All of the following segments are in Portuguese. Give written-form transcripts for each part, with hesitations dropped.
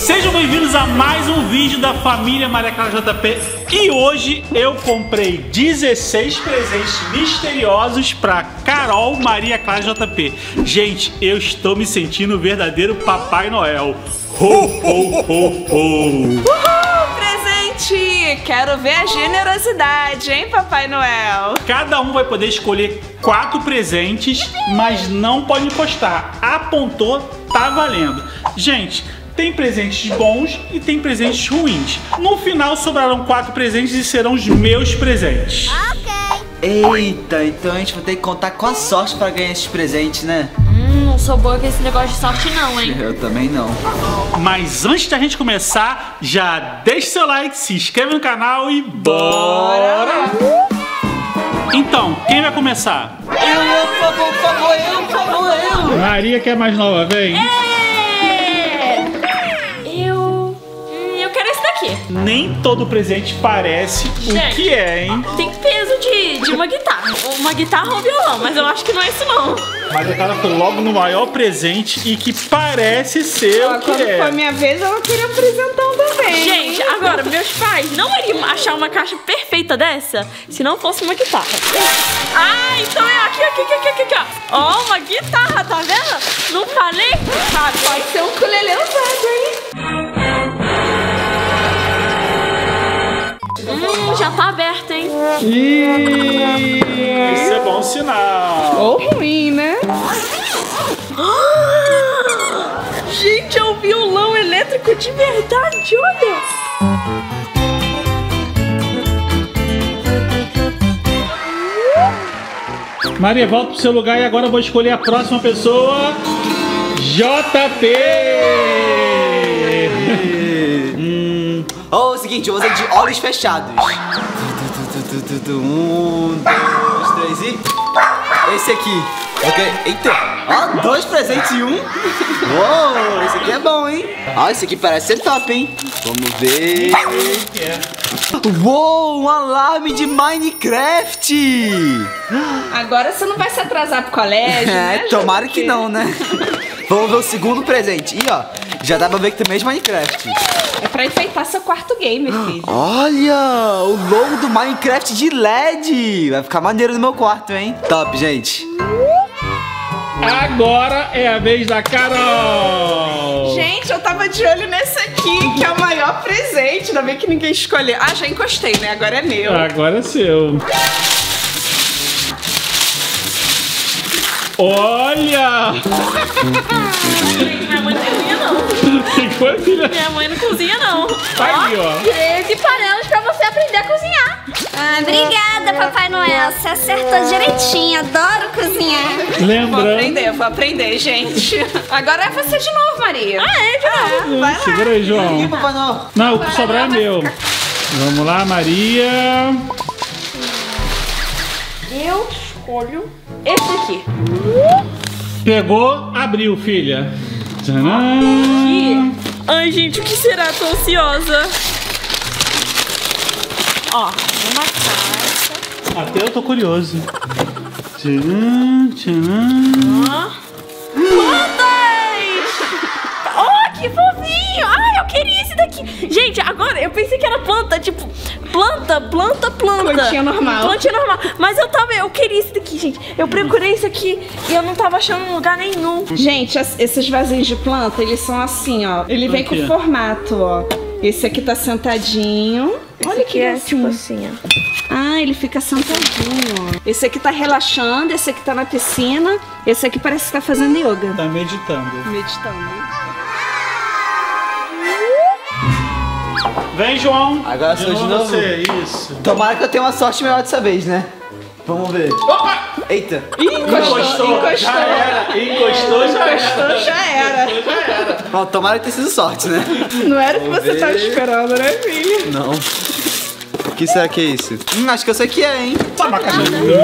Sejam bem-vindos a mais um vídeo da família Maria Clara JP. E hoje eu comprei 16 presentes misteriosos para Carol Maria Clara JP. Gente, eu estou me sentindo o verdadeiro Papai Noel. Ho, ho, ho, ho. Uhul, presente! Quero ver a generosidade, hein, Papai Noel? Cada um vai poder escolher 4 presentes, mas não pode encostar. Apontou, tá valendo. Gente, tem presentes bons e tem presentes ruins. No final sobrarão 4 presentes e serão os meus presentes. Eita, então a gente vai ter que contar com a sorte pra ganhar esses presentes, né? Não sou boa com esse negócio de sorte não, hein? Eu também não. Mas antes da gente começar, já deixa seu like, se inscreve no canal e bora! Então, quem vai começar? Por favor, eu! Maria, que é mais nova, vem! Eu quero esse daqui. Nem todo presente parece o que é, hein? Tem peso de uma guitarra. Uma guitarra ou um violão, mas eu acho que não é isso não. Mas a cara foi logo no maior presente e que parece ser o que Quando é. foi minha vez, eu queria apresentar um também. Gente, agora, meus pais não iriam achar uma caixa perfeita dessa se não fosse uma guitarra. Ah, então é aqui, ó. Ó, uma guitarra, tá vendo? Não falei? Ah, pode ser um ukulele usado, hein? Já tá aberto, hein? Isso é bom sinal. Ou ruim, né? Gente, é um violão elétrico de verdade, olha! Maria, volta pro seu lugar e agora eu vou escolher a próxima pessoa. JP! Ó, é o seguinte, eu vou fazer de olhos fechados. 1, 2, 3 e... Esse aqui. Ok, eita. Ó, 2 presentes e 1. Uou, esse aqui é bom, hein? Ó, esse aqui parece ser top, hein? Vamos ver. Uou, um alarme de Minecraft. Agora você não vai se atrasar pro colégio, né? Tomara que não, né? Vamos ver o segundo presente. Ih, ó, já dá pra ver que também é de Minecraft. É pra enfeitar seu quarto game, filho. Olha, o logo do Minecraft de LED. Vai ficar maneiro no meu quarto, hein? Top, gente. Agora é a vez da Carol! Gente, eu tava de olho nesse aqui, que é o maior presente. Ainda bem que ninguém escolheu. Ah, já encostei, né? Agora é meu. Agora é seu. Olha! Minha mãe não cozinha, não. Que foi, filha? Minha mãe não cozinha, não. Aí, ó. 13 panelas pra você aprender a cozinhar. Ah, obrigada, Papai Noel. Você acertou direitinho. Adoro cozinhar. Lembrando. Vou aprender, gente. Agora é você de novo, Maria. Ah, é? De novo. Vai lá. Segura aí, Ih, João. Papai Noel. Não, o que sobrar é meu. Vamos lá, Maria. Eu escolho esse aqui. Pegou, abriu, filha. Tcharam. Ih. Ai, gente, o que será? Tô ansiosa. Ó, uma caixa. Até eu tô curioso. Tcharam, tcharam. Ó. Plantas! Oh, que fofinho! Ai, eu queria esse daqui. Gente, agora eu pensei que era planta, tipo, planta. Plantinha normal. Plantinha normal. Mas eu queria esse daqui, gente. Eu procurei esse aqui e eu não tava achando em lugar nenhum. Gente, esses vasinhos de planta, eles são assim, ó. Ele vem com Aqui. formato, ó. Esse aqui tá sentadinho. Olha que é gracinha. tipo assim, ó. Ah, ele fica sentadinho, ó. Esse aqui tá relaxando, esse aqui tá na piscina. Esse aqui parece que tá fazendo yoga. Tá meditando. Meditando. Vem, João. Agora sou de novo? Você, isso. Tomara que eu tenha uma sorte melhor dessa vez, né? Vamos ver. Opa! Eita. Encostou. Já era. Encostou, já era. Já era. Bom, tomara que tenha sido sorte, né? Não era o que Vamos você tava ver. esperando, né, filho? Não. O que será que é isso? Acho que eu sei o que é, hein? Tá abacaxi.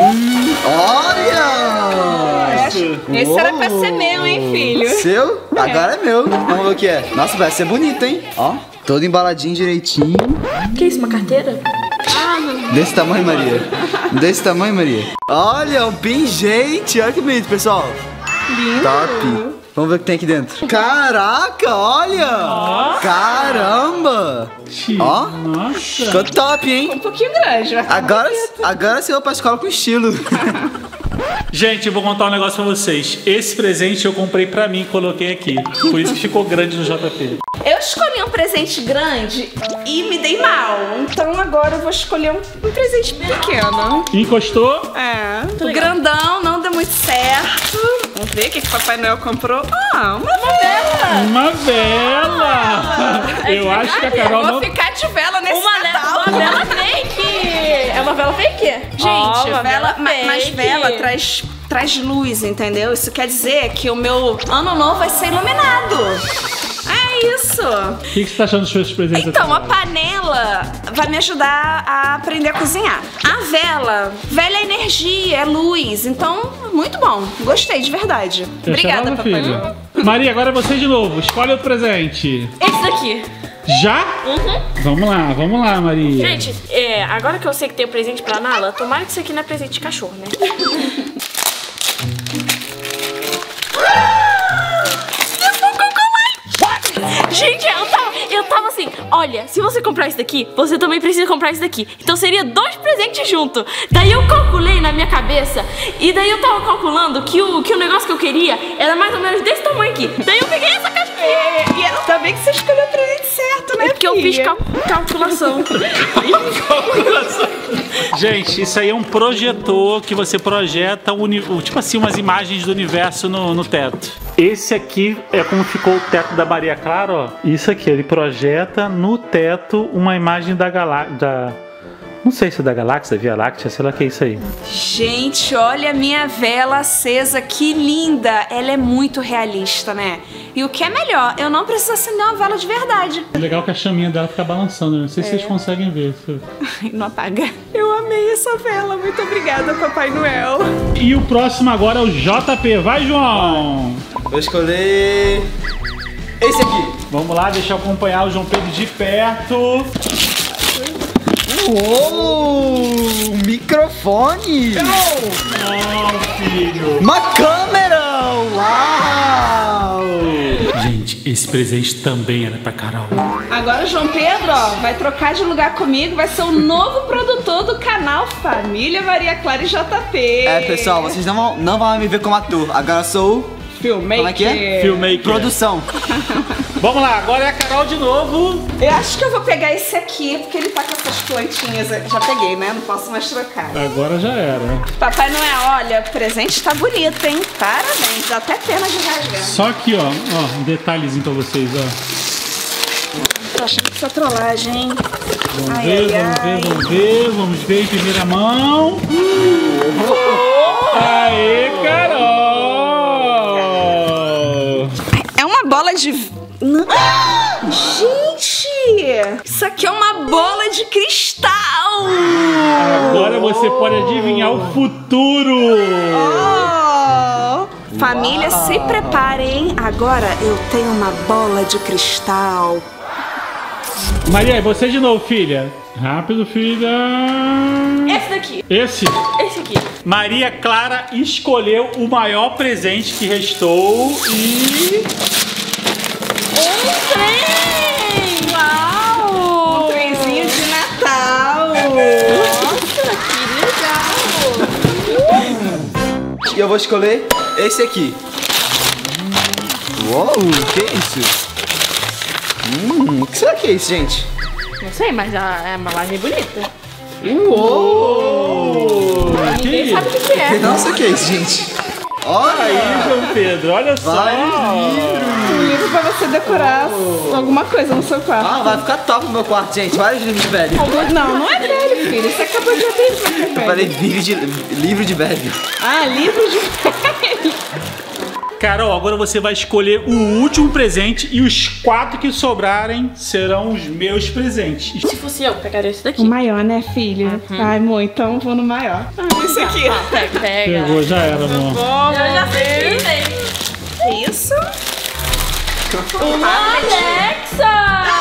Olha! Esse era pra ser meu, hein, filho? Seu? Agora é meu. Vamos ver o que é. Nossa, vai ser bonito, hein? Ó, todo embaladinho direitinho. Que isso, uma carteira? Desse tamanho, Maria. Desse tamanho, Maria. Olha, um pingente. Olha que bonito, pessoal. Lindo. Top. Vamos ver o que tem aqui dentro. Caraca, olha! Ó. Nossa. Ficou top, hein? Um pouquinho grande, vai ficar Agora você vai pra escola com estilo. Gente, eu vou contar um negócio pra vocês. Esse presente eu comprei pra mim e coloquei aqui. Por isso que ficou grande no JP. Eu escolhi um presente grande e me dei mal. Então agora eu vou escolher um presente pequeno. Encostou? É. O grandão não deu muito certo. Vamos ver o que o Papai Noel comprou. Ah, uma vela. Uma vela! Eu acho que a Carol Eu vou não... ficar de vela nesse Natal. Uma vela fake! É uma vela fake? Gente, uma vela, fake. mas vela traz luz, entendeu? Isso quer dizer que o meu ano novo vai ser iluminado. É isso. O que você tá achando dos seus presentes? Então, a até agora? panela vai me ajudar a aprender a cozinhar. A vela é energia, é luz. Então, muito bom. Gostei, de verdade. Você Obrigada, achava, Papai filho? Noel. Maria, agora você de novo. Escolhe outro presente. Esse daqui. Já? Vamos lá, Maria. Gente, agora que eu sei que tem um presente pra Nala, tomara que isso aqui não é presente de cachorro, né? Gente, eu tava assim, olha, se você comprar isso daqui, você também precisa comprar isso daqui. Então seria 2 presentes juntos. Daí eu calculei na minha cabeça, e daí eu tava calculando que o negócio que eu queria era mais ou menos desse tamanho aqui. Daí eu peguei essa caixa aqui. E ainda bem que você escolheu o presente certo, né, Porque eu fiz filha? calculação. Gente, isso aí é um projetor que você projeta, tipo assim, umas imagens do universo no teto. Esse aqui é como ficou o teto da Maria Clara, ó. Isso aqui, ele projeta no teto uma imagem da galáxia. Não sei se é da galáxia, da Via Láctea, sei lá o que é isso aí. Gente, olha a minha vela acesa, que linda! Ela é muito realista, né? E o que é melhor, eu não preciso acender uma vela de verdade. É legal que a chaminha dela fica balançando, né? Não sei se vocês conseguem ver. Ai, não apaga. Eu amei essa vela, muito obrigada, Papai Noel. E o próximo agora é o JP. Vai, João! Vou escolher esse aqui. Vamos lá, deixa eu acompanhar o João Pedro de perto. Uou! Microfone! Não, filho! Uma câmera! Uau! Gente, esse presente também era pra Carol. Agora o João Pedro, ó, vai trocar de lugar comigo, vai ser o novo produtor do canal Família Maria Clara e JP. É, pessoal, vocês não vão me ver como ator. Agora eu sou Filmmaker. Como é que é? Filmmaker. produção. Vamos lá, agora é a Carol de novo. Eu acho que eu vou pegar esse aqui, porque ele tá com essas plantinhas. Já peguei, né? Não posso mais trocar. Agora já era. Papai Noel, olha, o presente tá bonito, hein? Parabéns, dá até pena de rasgar. Só aqui, ó, um detalhezinho pra vocês, ó. Tô achando que isso é trollagem, hein? Vamos ver em primeira mão. Aê, Carol! É uma bola de... Gente! Isso aqui é uma bola de cristal! Agora você pode adivinhar o futuro! Oh! Família, se preparem. Agora eu tenho uma bola de cristal. Maria, e você de novo, filha. Rápido, filha. Esse daqui. Esse? Esse aqui. Maria Clara escolheu o maior presente que restou e... Um trem! Uau! Um trenzinho de Natal. Nossa, que legal! E eu vou escolher esse aqui. Uou, que é isso? O que será que é isso, gente? Não sei, mas a embalagem é bonita. Uou! Ninguém sabe o que é. Não sei o que é isso, gente. Olha Aí, João Pedro, olha só. Um livro pra você decorar alguma coisa no seu quarto. Ah, vai ficar top no meu quarto, gente. Vários livros de velho. Não, não é velho, filho. Você acabou de abrir isso aqui, Eu velho. falei livro de velho. Ah, livro de velho. Carol, agora você vai escolher o último presente e os 4 que sobrarem serão os meus presentes. Se fosse eu, pegaria esse daqui. O maior, né, filho? Ai, amor, então vou no maior. Isso aqui. Pega. Pegou, já era, amor. Eu já sei que tem. Isso. Uma Alexa!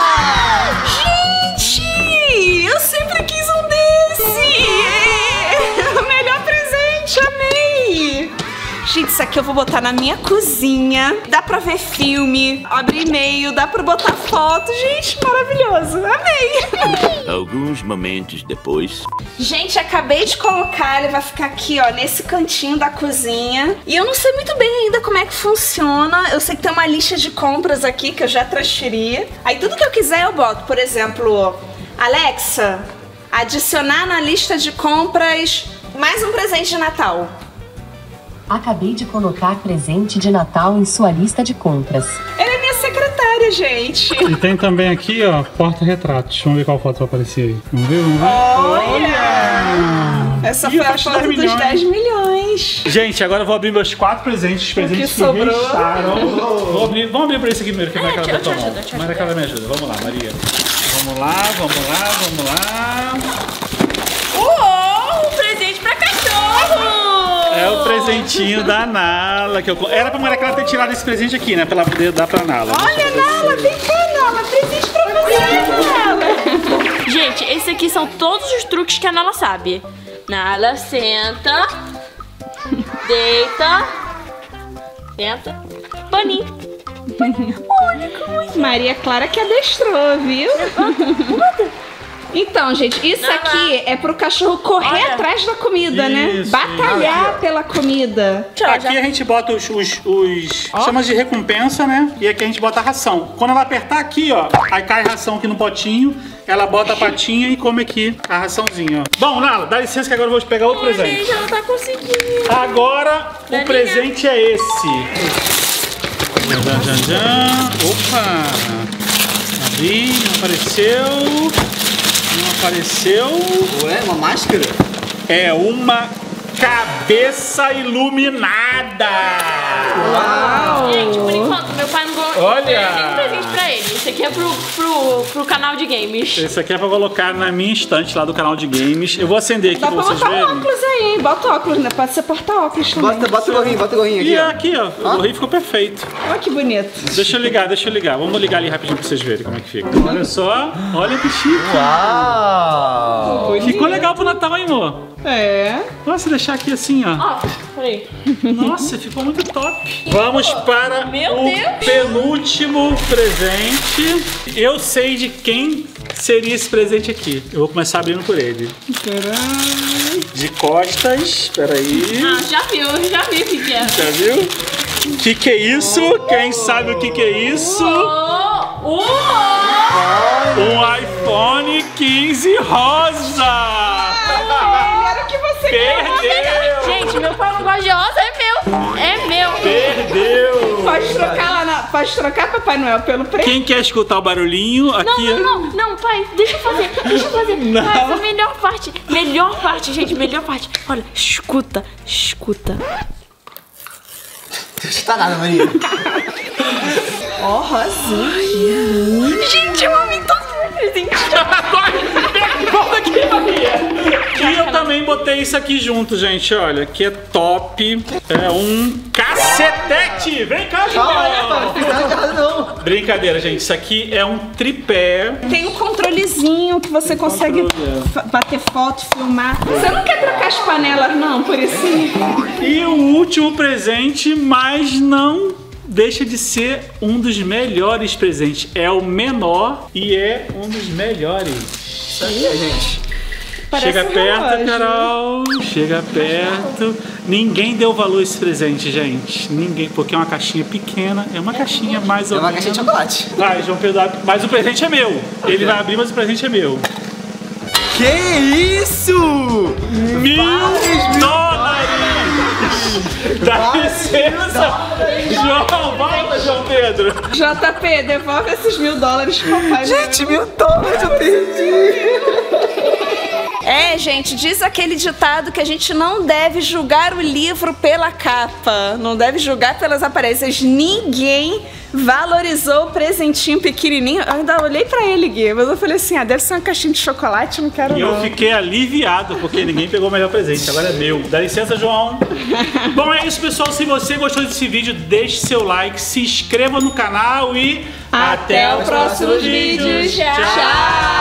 Gente, eu sempre quis um desse. O melhor presente, amei. Gente, Isso aqui eu vou botar na minha cozinha. Dá pra ver filme, abrir e-mail, dá pra botar foto. Gente, maravilhoso. Amei. Alguns momentos depois. Gente, acabei de colocar. Ele vai ficar aqui, ó, nesse cantinho da cozinha. E eu não sei muito bem ainda como é que funciona. Eu sei que tem uma lista de compras aqui que eu já transferi. Aí tudo que eu quiser eu boto. Por exemplo, Alexa, adicionar na lista de compras mais um presente de Natal. Acabei de colocar presente de Natal em sua lista de compras. Ela é minha secretária, gente. E tem também aqui, ó, porta-retratos. Vamos ver qual foto vai aparecer aí. Vamos ver, vamos ver. Olha! Essa foi a foto dos 10 milhões. Gente, agora eu vou abrir meus 4 presentes. Os presentes que sobrou. restaram. Vamos abrir pra esse aqui primeiro, que vai cada botão. Maria Clara me ajuda. Vamos lá, Maria. Vamos lá, vamos lá, vamos lá. Um presente pra cachorro! É o presentinho da Nala. Que eu... Era pra Maria Clara ter tirado esse presente aqui, né? Pra ela poder dar pra Nala. Olha, Nala, vem cá, Nala. Presente pra você, Nala. Gente, esses aqui são todos os truques que a Nala sabe. Nala, senta. Deita. Senta. Paninho. Olha como é. Maria Clara que adestrou, viu? Então, gente, isso aqui é pro cachorro correr atrás da comida, né? Batalhar pela comida. Aqui a gente bota os chama de recompensa, né? E aqui a gente bota a ração. Quando ela apertar aqui, ó, aí cai a ração aqui no potinho, ela bota a patinha e come aqui a raçãozinha, ó. Bom, Nala, dá licença que agora eu vou pegar outro presente. Gente, ela tá conseguindo. Agora o presente é esse. Opa! Abri, não apareceu. Não apareceu. Ué, uma máscara? É uma cabeça iluminada. Uau! Gente, por enquanto, meu pai não ganhou Olha! nenhum presente pra ele. Esse aqui é pro canal de games. Esse aqui é pra colocar na minha estante lá do canal de games. Eu vou acender aqui Dá pra pra vocês botar um verem. óculos aí, hein? Bota óculos, né? Pode ser porta-óculos também. Bota o gorrinho E aqui, aqui, ó, o gorrinho ficou perfeito. Olha que bonito. Deixa eu ligar. Vamos ligar ali rapidinho pra vocês verem como é que fica. Olha só, olha que chique. ó. Uau! Ficou legal pro Natal, hein, amor? É. Nossa, deixar aqui assim, ó. Ó, peraí. Nossa, ficou muito top. Vamos para Meu o Deus. penúltimo presente. Eu sei de quem seria esse presente aqui. Eu vou começar abrindo por ele. De costas, peraí. Ah, já vi o que é. Já viu? Que é isso? Quem sabe o que é isso? Um iPhone 15 rosa! Era o que você Perdeu! Gente, meu pai não gosta de rosa, é meu. É meu. Perdeu! Pode trocar lá na... Pode trocar, Papai Noel, pelo preço. Quem quer escutar o barulhinho? Aqui. Não, pai, deixa eu fazer. Não. Pai, a melhor parte, gente, melhor parte. Olha, escuta. Não tá nada, Maria. Ó, rosinha. Gente, eu amei todos os meus presentes. Volta aqui, Maria! E eu também botei isso aqui junto, gente. Olha, que é top. É um cacetete! Vem cá, João! Não. Brincadeira, gente. Isso aqui é um tripé. Tem um controlezinho que você consegue bater foto, filmar. Você não quer trocar as panelas, não, por isso? E o último presente, mas não deixa de ser um dos melhores presentes. É o menor e é um dos melhores. Isso aí, gente. Parece Chega um perto, relógio. Carol. Chega perto. Ninguém deu valor a esse presente, gente. Ninguém, porque é uma caixinha pequena. É uma caixinha mais ou É uma menos. caixinha de chocolate. Vai, João Pedro, mas o presente é meu. Ele vai abrir, mas o presente é meu. Que isso? $1000! Dá licença! João, volta, João Pedro! JP, devolve esses $1000 pro Papai Noel. Gente, $1000 eu perdi. É, gente, diz aquele ditado que a gente não deve julgar o livro pela capa, não deve julgar pelas aparências. Ninguém valorizou o presentinho pequenininho. Eu ainda olhei pra ele, Gui, mas eu falei assim, deve ser uma caixinha de chocolate, não quero E não. eu fiquei aliviado, porque ninguém pegou o melhor presente, agora é meu. Dá licença, João. Bom, é isso, pessoal. Se você gostou desse vídeo, deixe seu like, se inscreva no canal e Até o próximo vídeo. Tchau!